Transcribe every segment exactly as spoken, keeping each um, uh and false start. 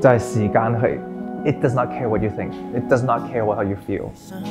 就係時間係 ，it does not care what you think, it does not care what how you feel。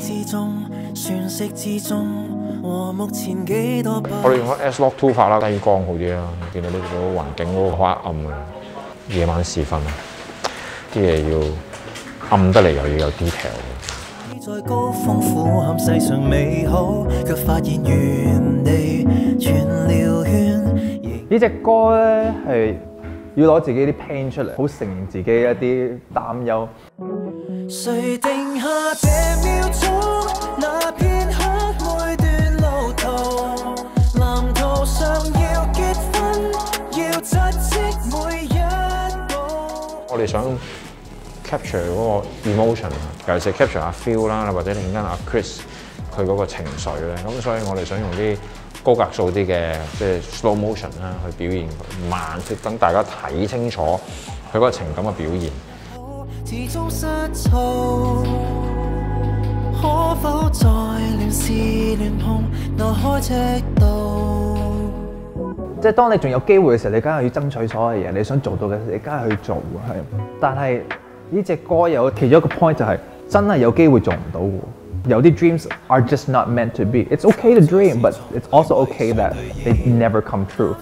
我哋用咗 S-Log two 拍啦，低光好啲啦。見到呢個環境嗰個好黑暗啊，夜晚時分啊，啲嘢要暗得嚟又要有 detail。在高峰俯瞰世上美好，卻發現原地轉了圈。 呢隻歌咧係要攞自己啲 pain 出嚟，好承認自己一啲擔憂。誰定下這秒鐘，那片刻每段路途，藍圖上要結婚，要扎積每一步。 我哋想 capture 嗰個 emotion， 尤其是 capture 阿 Phil 啦，或者另間阿 Chris 佢嗰個情緒咧，咁所以我哋想用啲高格數啲嘅，即係 slow motion 啦，去表現佢慢，即等大家睇清楚佢嗰個情感嘅表現。始終失措，可否再亂試亂碰，挪開赤道？ 即係當你仲有機會嘅時候，你梗係要爭取所有嘢，你想做到嘅，你梗係去做係。但係呢隻歌有其中一個 point 就係、是、真係有機會做唔到喎。有啲 dreams are just not meant to be. It's okay to dream, but it's also okay that they never come true.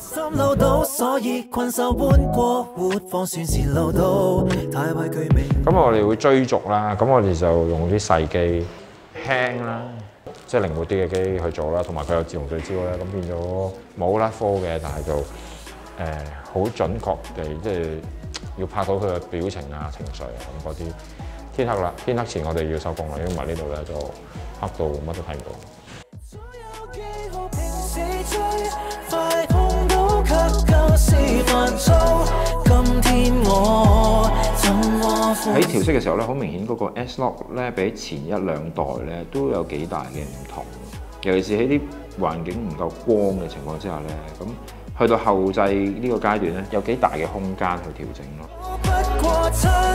咁我哋會追逐啦，咁我哋就用啲細機輕啦，即係靈活啲嘅機去做啦，同埋佢有自動對焦咧，咁變咗冇甩科嘅，但係就誒好、呃、準確地即係要拍到佢嘅表情啊、情緒啊咁嗰啲。天黑啦，天黑前我哋要收工啦，因為呢度咧就黑到乜都睇唔到。喺調色嘅時候咧，好明顯嗰個 S-Log 咧比前一兩代咧都有幾大嘅唔同，尤其是喺啲環境唔夠光嘅情況之下咧，咁去到後製呢個階段咧，有幾大嘅空間去調整咯。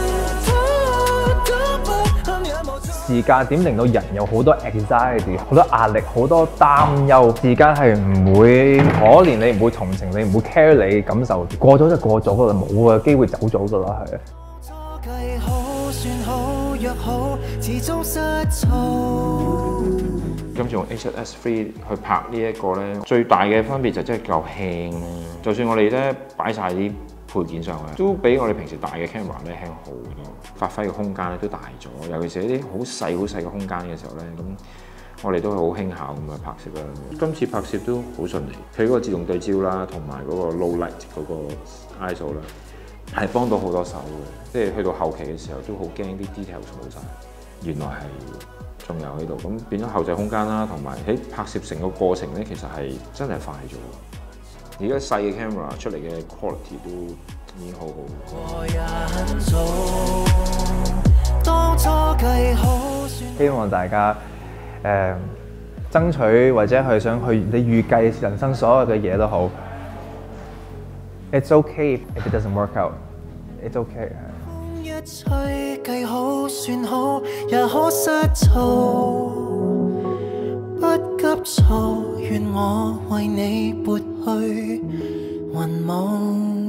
時間點令到人有好多 anxiety、好多壓力、好多擔憂。時間係唔會可憐你，唔會同情你，唔會 care 你感受。過咗就過咗噶啦，冇嘅機會走咗噶啦，係啊。 今次用 A 七 S 三去拍呢一個咧，最大嘅分別就真係夠輕啦。就算我哋咧擺晒啲配件上去，都比我哋平時大嘅 camera 咧輕好多，發揮嘅空間咧都大咗。尤其是喺啲好細好細嘅空間嘅時候咧，咁我哋都係好輕巧咁去拍攝啦。今次拍攝都好順利，佢嗰個自動對焦啦，同埋嗰個 low light 嗰個 I S O 啦，係幫到好多手嘅。即係去到後期嘅時候，都好驚啲 details 冇晒，原來係仲有喺度，咁變咗後製空間啦，同埋喺拍攝成個過程咧，其實係真係快咗。而家細嘅 camera 出嚟嘅 quality 都已經好好。希望大家誒、呃、爭取或者係想去你預計人生所有嘅嘢都好。It's okay if it doesn't work out. It's okay. 一切計好算好，也可失措。不急躁，願我為你撥去雲霧。